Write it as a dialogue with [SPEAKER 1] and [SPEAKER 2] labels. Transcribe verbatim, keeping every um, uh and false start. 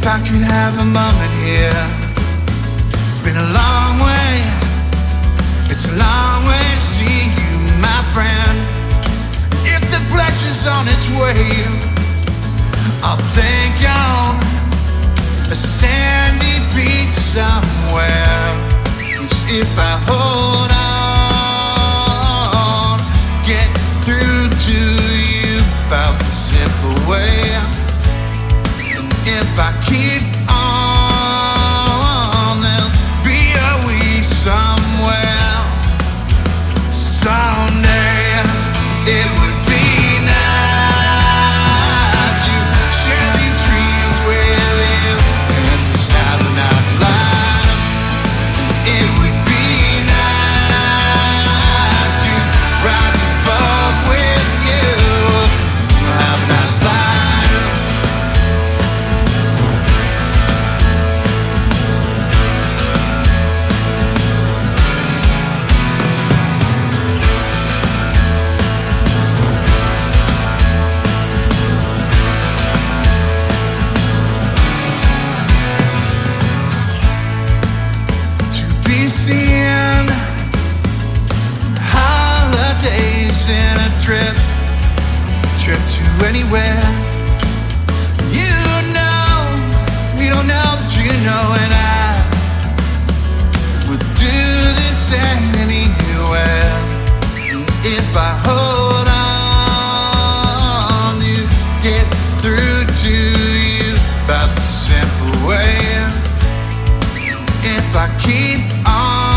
[SPEAKER 1] I could have a moment here. It's been a long way, it's a long way to see you, my friend. If the pleasure's on its way, I'll think on a sandy beach somewhere. 'Cause if I hold on, get through to you about the simple way. And if I keep on, there'll be a we somewhere. Someday it would be nice to share these dreams with you and just have a nice life. It would be nice to rise above with you, have a nice life. To be seen, holidays in a trip, trip to anywhere. You know, we don't know that you know, and I would do this anywhere. And if I hold on, you get through to you about the simple way. If I keep on